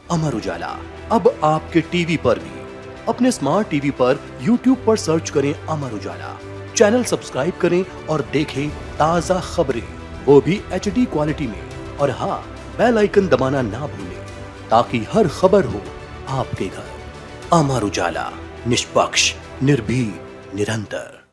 अमर उजाला अब आपके टीवी पर भी। अपने स्मार्ट टीवी पर YouTube पर सर्च करें अमर उजाला, चैनल सब्सक्राइब करें और देखें ताजा खबरें, वो भी HD क्वालिटी में। और हाँ, बेल आइकन दबाना ना भूलें ताकि हर खबर हो आपके घर। अमर उजाला, निष्पक्ष, निर्भीक, निरंतर।